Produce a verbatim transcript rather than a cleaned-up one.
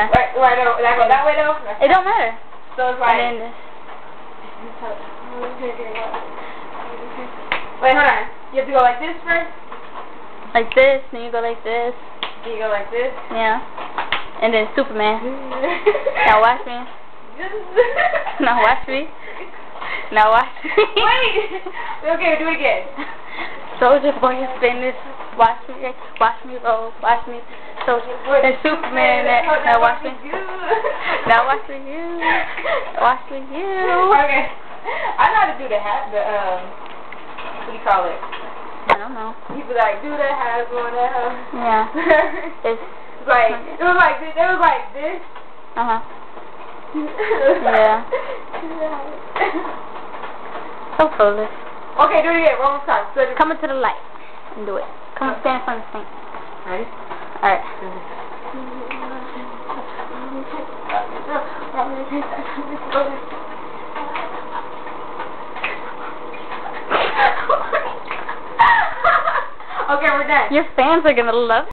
Yeah. Right, right, no, that go that way though? It don't matter. So it's like... And then this. Wait, hold on. You have to go like this first? Like this, then you go like this. Then you go like this? Yeah. And then Superman. Now watch me. Now watch me. Now watch me. Wait! Okay, do it again. Soldier boy, spin this. Watch me. Watch me roll. Watch me. Soldier. Then Superman. That. Now watch me. Now watch me. You. Watch me. You. Okay. I know how to do the hat. The um. What do you call it? I don't know. You be like, do the hat on that. Yeah. It's like it was like this. It was like this. Uh huh. Yeah. So foolish. Okay, do it again. One more time. So Come into the light and do it. Come and stand in front of the thing. Ready? Alright. Okay, we're done. Your fans are gonna love